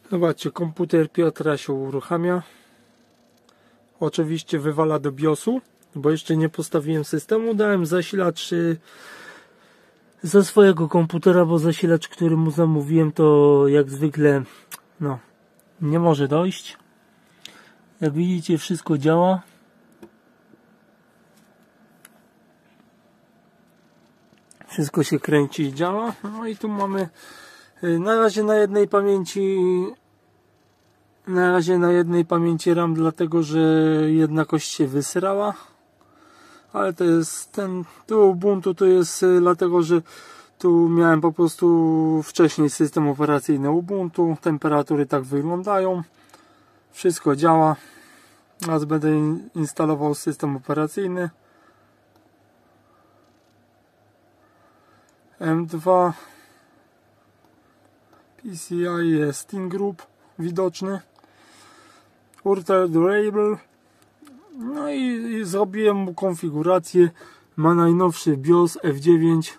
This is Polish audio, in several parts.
Zobaczcie, komputer Piotra się uruchamia. Oczywiście wywala do BIOSu, bo jeszcze nie postawiłem systemu. Dałem zasilacz ze swojego komputera, bo zasilacz, który mu zamówiłem, to jak zwykle no, nie może dojść. Jak widzicie, wszystko działa. Wszystko się kręci i działa. No i tu mamy na razie na jednej pamięci RAM, dlatego że jedna kość się wysrała. Ale to jest tu Ubuntu to jest dlatego, że tu miałem po prostu wcześniej system operacyjny Ubuntu. Temperatury tak wyglądają. Wszystko działa. Teraz będę instalował system operacyjny. M2 PCI jest Steam Group widoczny. Ultra Durable. No i zrobiłem mu konfigurację. Ma najnowszy BIOS F9,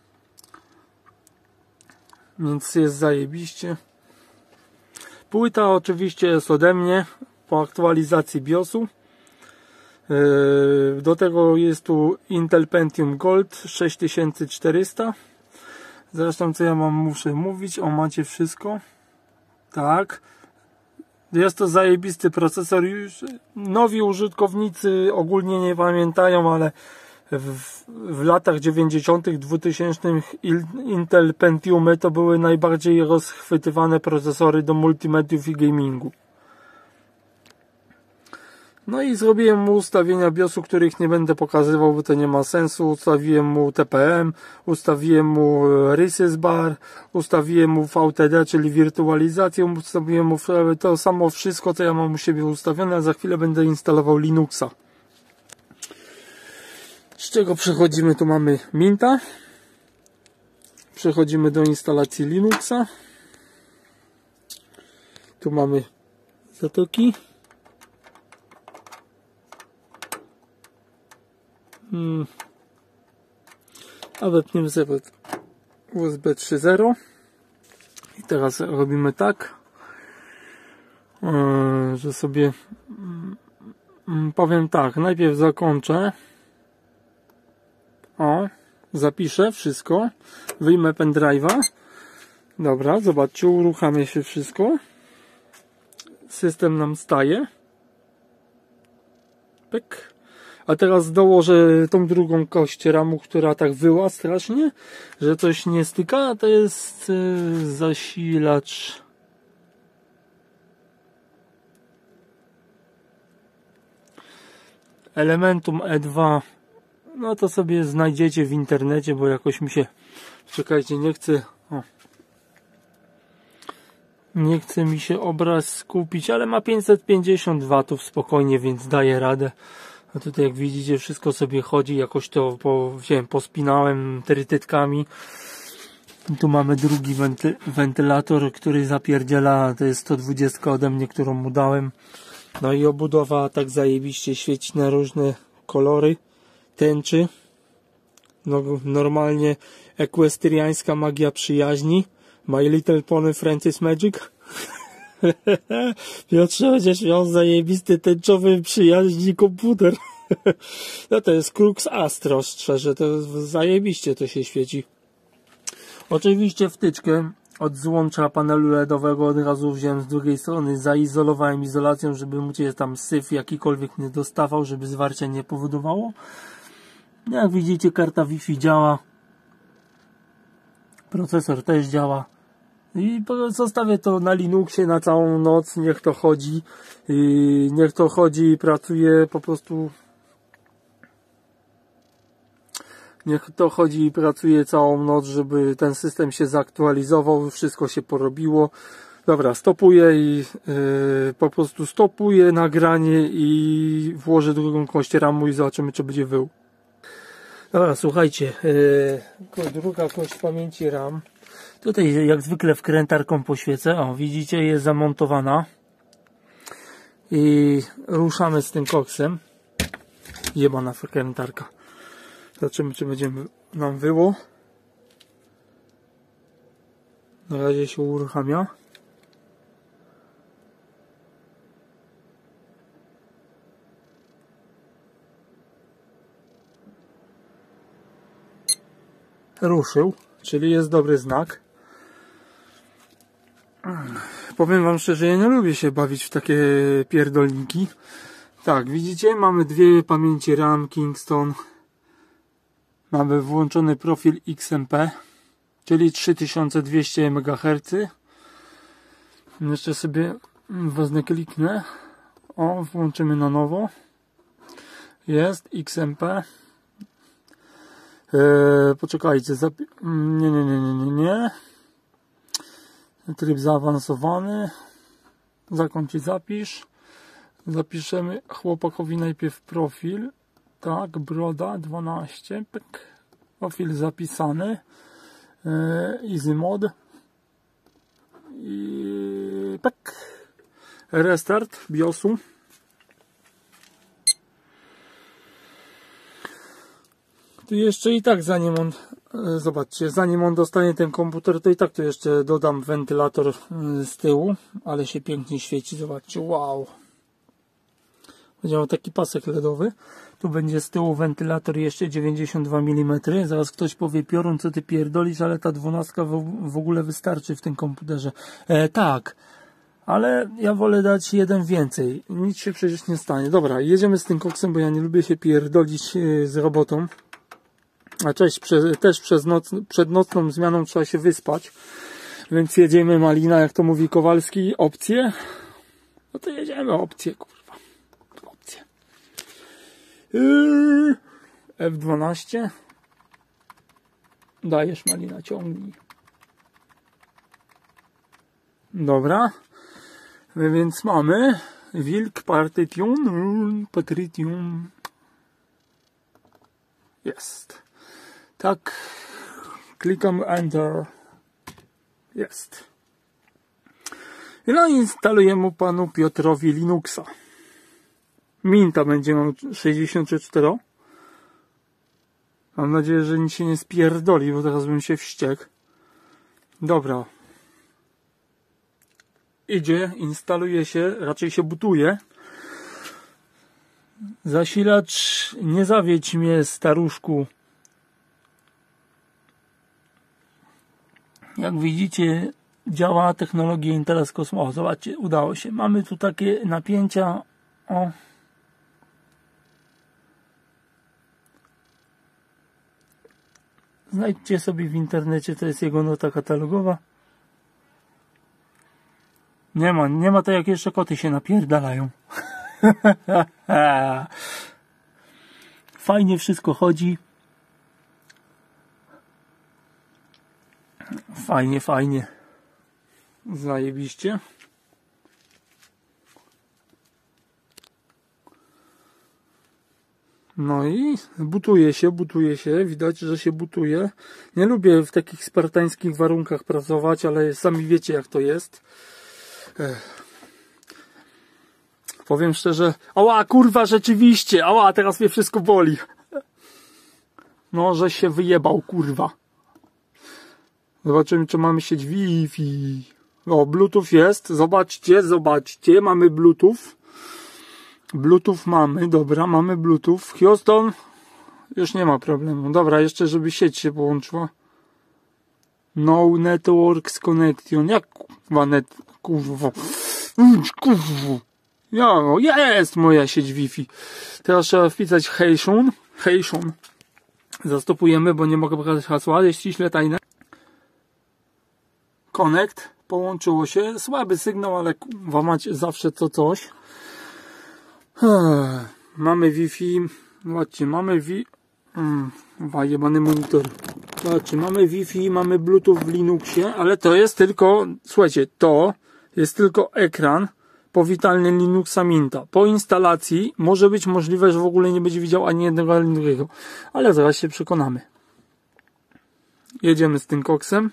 więc jest zajebiście. Płyta oczywiście jest ode mnie po aktualizacji BIOSu. Do tego jest tu Intel Pentium Gold 6400. Zresztą co ja muszę mówić? O, macie wszystko. Tak. Jest to zajebisty procesor. Już nowi użytkownicy ogólnie nie pamiętają, ale w latach 90., 2000 Intel Pentiumy to były najbardziej rozchwytywane procesory do multimediów i gamingu. No i zrobiłem mu ustawienia BIOSu, których nie będę pokazywał, bo to nie ma sensu. Ustawiłem mu TPM, ustawiłem mu Release Bar, ustawiłem mu VTD, czyli wirtualizację, ustawiłem mu to samo wszystko, co ja mam u siebie ustawione, a za chwilę będę instalował Linuxa. Z czego przechodzimy? Tu mamy Minta. Przechodzimy do instalacji Linuxa. Tu mamy zatoki. A wepniemy sobie USB 3.0 i teraz robimy tak, że sobie powiem tak, najpierw zakończę, zapiszę wszystko, wyjmę pendrive'a. Dobra, zobaczcie, uruchamia się wszystko, system nam staje, pyk. A teraz dołożę tą drugą kość ramu, która tak wyła strasznie, że coś nie styka. To jest zasilacz Elementum E2. No to sobie znajdziecie w internecie, bo jakoś mi się... Czekajcie, nie chce mi się obraz skupić, ale ma 550 W spokojnie, więc daje radę. A tutaj jak widzicie, wszystko sobie chodzi, jakoś to pospinałem trytytkami. Tu mamy drugi wentylator, który zapierdziela, to jest 120 ode mnie, którą mu dałem. No i obudowa tak zajebiście świeci na różne kolory, tęczy. No, normalnie ekwestriańska magia przyjaźni. My Little Pony Friends Magic. Piotrze, chociaż miał zajebisty tęczowy przyjaźni komputer. No to jest Crux Astro, szczerze, to zajebiście to się świeci. Oczywiście wtyczkę od złącza panelu LEDowego od razu wziąłem z drugiej strony, zaizolowałem izolacją, żeby mu się tam syf jakikolwiek nie dostawał, żeby zwarcia nie powodowało. Jak widzicie, karta Wi-Fi działa, procesor też działa. I zostawię to na Linuxie na całą noc, niech to chodzi i pracuje po prostu. Niech to chodzi i pracuje całą noc, żeby ten system się zaktualizował, wszystko się porobiło. Dobra, stopuję i po prostu stopuję nagranie i włożę drugą kość ramu i zobaczymy, czy będzie wył. Dobra, słuchajcie, druga kość pamięci RAM. Tutaj jak zwykle wkrętarką poświecę. O, widzicie, jest zamontowana. I ruszamy z tym koksem. Jebana wkrętarka. Zobaczymy, czy będzie nam wyło. Na razie się uruchamia. ruszył, czyli jest dobry znak. Powiem wam szczerze, ja nie lubię się bawić w takie pierdolniki. Tak, widzicie, mamy dwie pamięci RAM Kingston. Mamy włączony profil XMP, czyli 3200 MHz. Jeszcze sobie wezmę, kliknę. O, włączymy na nowo. Jest XMP. Poczekajcie, nie. Tryb zaawansowany. Zakończyć zapisz. Zapiszemy chłopakowi najpierw profil. Tak, broda 12. Pyk. Profil zapisany. Easy mod. I pyk. Restart BIOSu. Tu jeszcze i tak zanim on, zobaczcie, zanim on dostanie ten komputer, to i tak tu jeszcze dodam wentylator z tyłu, ale się pięknie świeci, zobaczcie, wow. Będzie miał taki pasek LEDowy, tu będzie z tyłu wentylator jeszcze 92 mm, zaraz ktoś powie, Piorun, co ty pierdolisz, ale ta 12 w ogóle wystarczy w tym komputerze. Tak, ale ja wolę dać jeden więcej, nic się przecież nie stanie. Dobra, jedziemy z tym koksem, bo ja nie lubię się pierdolić z robotą. A też przed nocną zmianą trzeba się wyspać. Więc jedziemy malina, jak to mówi Kowalski, opcje. No to jedziemy opcje, kurwa. Opcje. F12. Dajesz, malina, ciągnij. Dobra. Więc mamy Wilk Patritium. Jest. Tak, klikam Enter. Jest. I no instalujemy panu Piotrowi Linuxa. Minta będzie miał 64. Mam nadzieję, że nic się nie spierdoli, bo teraz bym się wściekł. Dobra. Idzie, instaluje się, raczej się butuje. Zasilacz, nie zawiedź mnie, staruszku. Jak widzicie, działa technologia Intela z kosmosu. Zobaczcie, udało się. Mamy tu takie napięcia. O. Znajdźcie sobie w internecie, to jest jego nota katalogowa. Nie ma to, jak jeszcze koty się napierdalają. Fajnie wszystko chodzi. Fajnie. Zajebiście. No i butuje się. Widać, że się butuje. Nie lubię w takich spartańskich warunkach pracować, ale sami wiecie, jak to jest. Powiem szczerze, ała, kurwa, rzeczywiście, ała, teraz mnie wszystko boli. No, że się wyjebał, kurwa. Zobaczymy, czy mamy sieć Wi-Fi. O, Bluetooth jest, zobaczcie, mamy Bluetooth. Bluetooth mamy, dobra, mamy Bluetooth. Houston, już nie ma problemu. Dobra, jeszcze żeby sieć się połączyła. No networks connection. Jak kurwa. Jest moja sieć Wi-Fi. Teraz trzeba wpisać Heishun. Zastopujemy, bo nie mogę pokazać hasła, jest ściśle tajne. Connect. Połączyło się. Słaby sygnał, ale kurwa macie zawsze to coś. Mamy Wi-Fi. Zobaczcie, mamy jebany monitor. Zobaczcie, mamy Wi-Fi, mamy Bluetooth w Linuxie, ale to jest tylko, słuchajcie, to jest tylko ekran powitalny Linuxa Minta. Po instalacji może być możliwe, że w ogóle nie będzie widział ani jednego, ani drugiego. Ale zaraz się przekonamy. Jedziemy z tym koksem.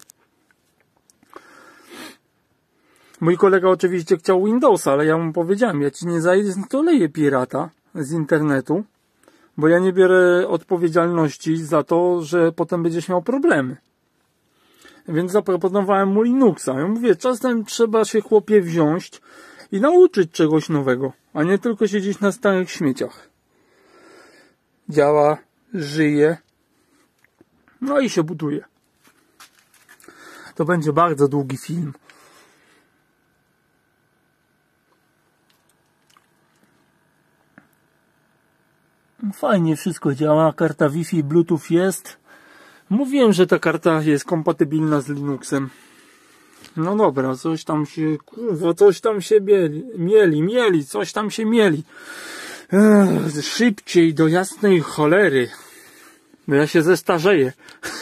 Mój kolega oczywiście chciał Windowsa, ale ja mu powiedziałem, ja ci nie zainstaluję pirata z internetu, bo ja nie biorę odpowiedzialności za to, że potem będziesz miał problemy. Więc zaproponowałem mu Linuxa. Ja mówię, czasem trzeba się, chłopie, wziąć i nauczyć czegoś nowego, a nie tylko siedzieć na starych śmieciach. Działa, żyje. No i się buduje. To będzie bardzo długi film. Fajnie wszystko działa, karta Wi-Fi, Bluetooth jest. Mówiłem, że ta karta jest kompatybilna z Linuxem. No dobra, coś tam się, kurwa, coś tam się mieli, coś tam się mieli. Szybciej do jasnej cholery. Bo ja się zestarzeję.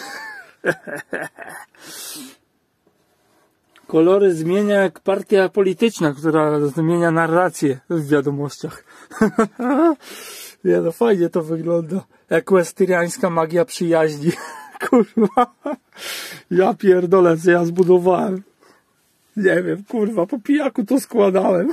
Kolory zmienia jak partia polityczna, która zmienia narrację w wiadomościach. Nie no, fajnie to wygląda. Ekwestyriańska magia przyjaźni. Kurwa. Ja pierdolę, co ja zbudowałem. Nie wiem, kurwa, po pijaku to składałem.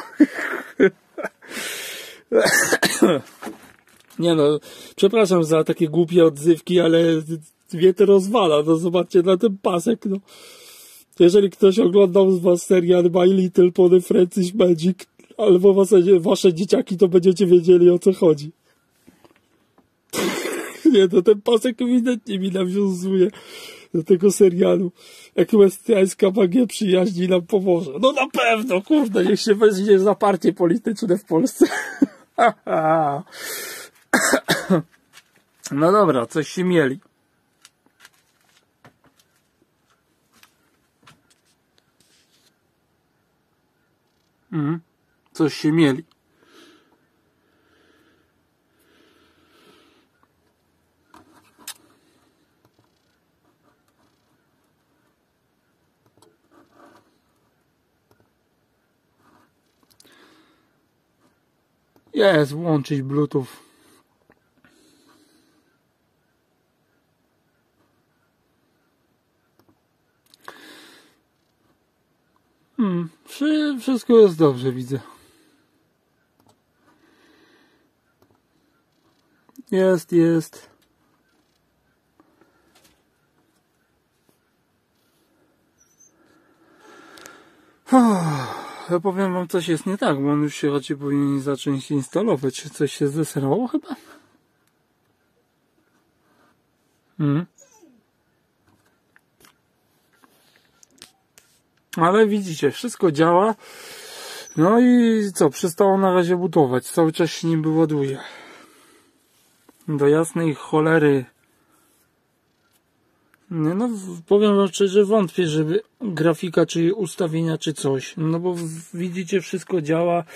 Nie no, przepraszam za takie głupie odzywki, ale mnie to rozwala. No zobaczcie na ten pasek, no. Jeżeli ktoś oglądał z was serial My Little Pony Friendship Magic, albo wasze dzieciaki, to będziecie wiedzieli, o co chodzi. Nie, to ten pasek ewidentnie mi nawiązuje do tego serialu. Ekwestriańska magia przyjaźni nam pomoże. No na pewno, kurde, niech się weźmie za partie polityczne w Polsce. No dobra, coś się mieli. Coś się mieli. Jest, włączyć Bluetooth. Wszystko jest dobrze, widzę. Jest. Ja powiem wam, coś jest nie tak, bo on już się raczej powinien zacząć instalować. Czy coś się zesrało chyba? Ale widzicie, wszystko działa. No i co, przestało na razie budować. Cały czas się nim ładuje. Do jasnej cholery. Nie, no powiem wam szczerze, wątpię, żeby grafika, czy ustawienia, czy coś. No bo widzicie, wszystko działa.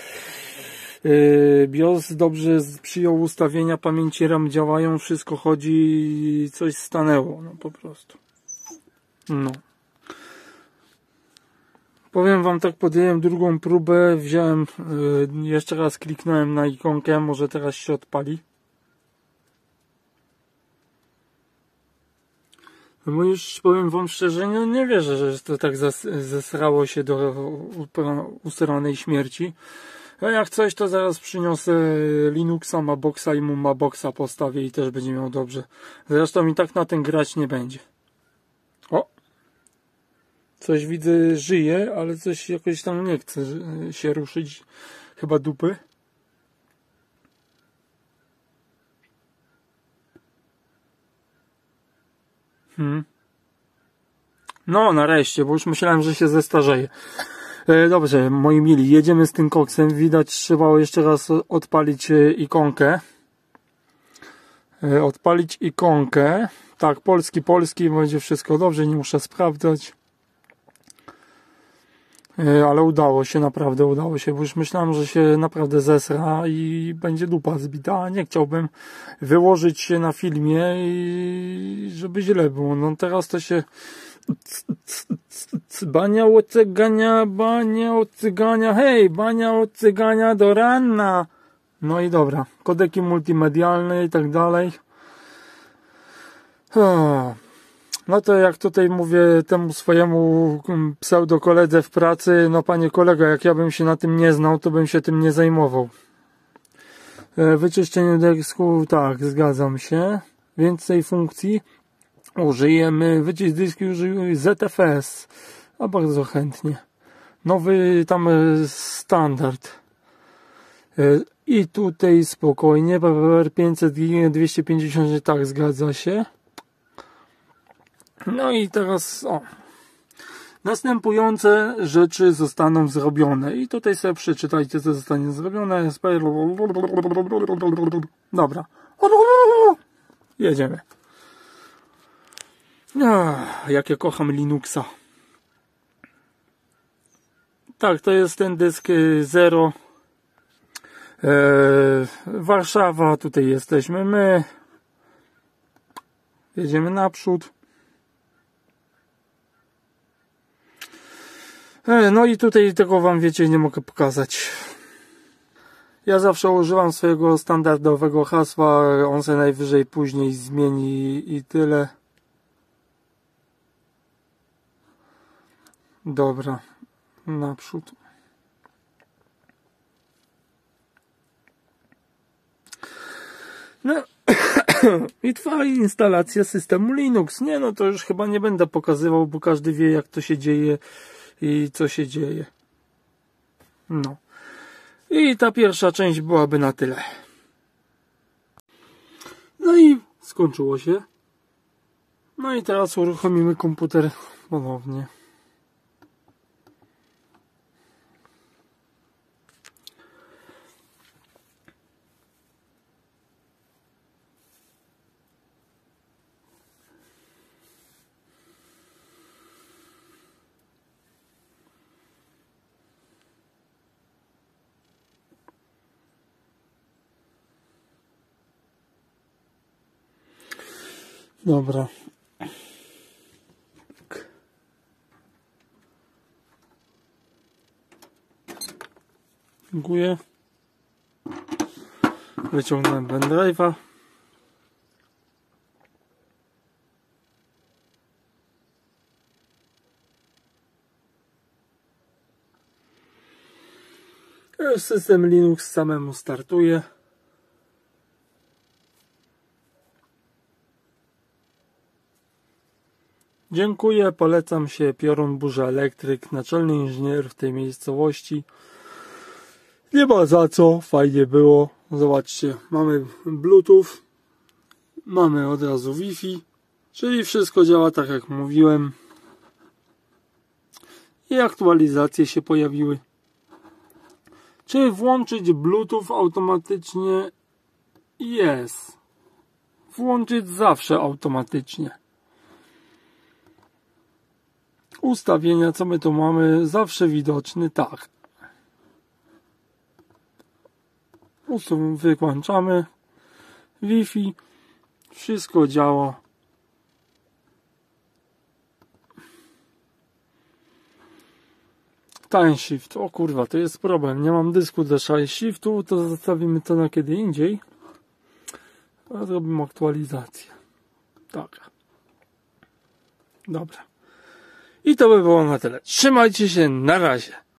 BIOS dobrze przyjął ustawienia, pamięci RAM działają, wszystko chodzi, coś stanęło, no po prostu. No. Powiem wam tak, podjąłem drugą próbę, wziąłem, jeszcze raz kliknąłem na ikonkę, może teraz się odpali. Bo już powiem wam szczerze, nie wierzę, że to tak zesrało się do usranej śmierci. A jak coś, to zaraz przyniosę Linuxa, Maboxa i mu Maboxa postawię i też będzie miał dobrze. Zresztą i tak na ten grać nie będzie. O! Coś widzę, żyje, ale coś jakoś tam nie chce się ruszyć. Chyba dupy. No, nareszcie, bo już myślałem, że się zestarzeje. Dobrze, moi mili, jedziemy z tym koksem. Widać, trzeba jeszcze raz odpalić ikonkę. Odpalić ikonkę. Tak, polski, będzie wszystko dobrze, nie muszę sprawdzać. Ale udało się, naprawdę udało się, bo już myślałem, że się naprawdę zesra i będzie dupa zbita, a nie chciałbym wyłożyć się na filmie i żeby źle było. No teraz to się bania od cygania, hej, bania od cygania do rana. No i dobra, kodeki multimedialne i tak dalej. No to jak tutaj mówię temu swojemu pseudokoledze w pracy, no panie kolego, jak ja bym się na tym nie znał, to bym się tym nie zajmował. Wyczyszczenie dysku, tak, zgadzam się. Więcej funkcji użyjemy, wycisk dyski użyjemy ZFS, a bardzo chętnie. Nowy tam standard. I tutaj spokojnie, PPR 500 GB, 250, tak, zgadza się. No i teraz następujące rzeczy zostaną zrobione. I tutaj sobie przeczytajcie, co zostanie zrobione. Dobra. Jedziemy. Jak ja kocham Linuxa. Tak, to jest ten dysk 0. Warszawa, tutaj jesteśmy my. Jedziemy naprzód. No i tutaj tego wam, wiecie, nie mogę pokazać. Ja zawsze używam swojego standardowego hasła. On się najwyżej później zmieni i tyle. Dobra. Naprzód. No i trwa instalacja systemu Linux. Nie, no to już chyba nie będę pokazywał, bo każdy wie, jak to się dzieje i co się dzieje. No. I ta pierwsza część byłaby na tyle. No i skończyło się. No i teraz uruchomimy komputer ponownie. Dobra. Dziękuję. Wyciągnąłem pendrive'a. System Linux samemu startuje. Dziękuję, polecam się, Piorun Burza Elektryk, naczelny inżynier w tej miejscowości. Nie ma za co, fajnie było. Zobaczcie, mamy Bluetooth, mamy od razu Wi-Fi, czyli wszystko działa tak jak mówiłem. I aktualizacje się pojawiły. Czy włączyć Bluetooth automatycznie? Jest. Włączyć zawsze automatycznie. Ustawienia, co my tu mamy? Zawsze widoczny, tak. Wyłączamy. Wi-Fi. Wszystko działa. Time Shift. O kurwa, to jest problem. Nie mam dysku do Time Shiftu, to zostawimy to na kiedy indziej. A zrobimy aktualizację. Tak. Dobra. I to by było na tyle. Trzymajcie się, na razie.